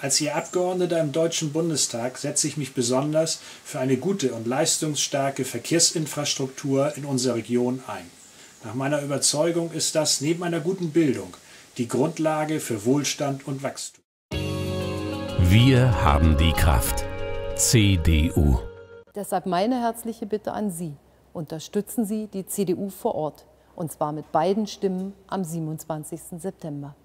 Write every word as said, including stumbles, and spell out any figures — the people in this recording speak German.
Als Ihr Abgeordneter im Deutschen Bundestag setze ich mich besonders für eine gute und leistungsstarke Verkehrsinfrastruktur in unserer Region ein. Nach meiner Überzeugung ist das neben einer guten Bildung die Grundlage für Wohlstand und Wachstum. Wir haben die Kraft. C D U. Deshalb meine herzliche Bitte an Sie. Unterstützen Sie die C D U vor Ort. Und zwar mit beiden Stimmen am siebenundzwanzigsten September.